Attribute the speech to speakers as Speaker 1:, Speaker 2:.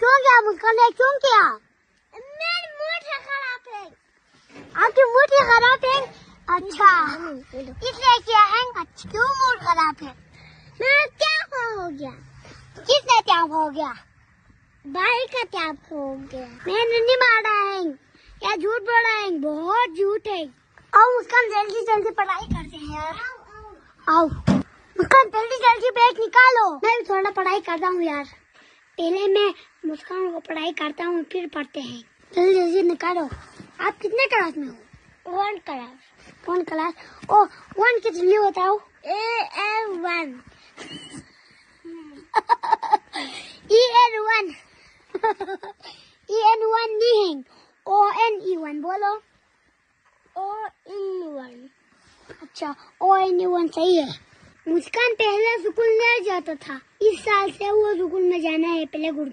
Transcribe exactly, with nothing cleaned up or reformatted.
Speaker 1: क्यों क्या मुस्कान ने क्यों किया?
Speaker 2: मेरी मूड खराब है।
Speaker 1: आपकी मूड खराब है? अच्छा इसलिए किया है? अच्छा क्यों मूड खराब है?
Speaker 2: मैं क्या हो गया?
Speaker 1: किसने क्या हो गया?
Speaker 2: भाई का क्या हो गया?
Speaker 1: मैंने नहीं मारा है, क्या झूठ बोला है, बहुत झूठ है। आओ मुस्कान जल्दी जल्दी पढ़ाई करते हैं यार। आओ मुस्कान जल्दी जल्दी बैग निकालो। मैं भी थोड़ा पढ़ाई करता हूँ यार। पहले मैं मुस्कान को पढ़ाई करता हूँ फिर पढ़ते हैं। जल्दी जल्दी निकालो। आप कितने क्लास में हो?
Speaker 2: One class.
Speaker 1: One class? O one की जल्दी बताओ।
Speaker 2: A N one.
Speaker 1: E N one. E N one नहीं है, ओ एन ई वन बोलो।
Speaker 2: O N one.
Speaker 1: अच्छा ओ एन ई वन सही है। मुस्कान पहले स्कूल नहीं जाता था, इस साल से वो स्कूल में जाना है। पहले गुरु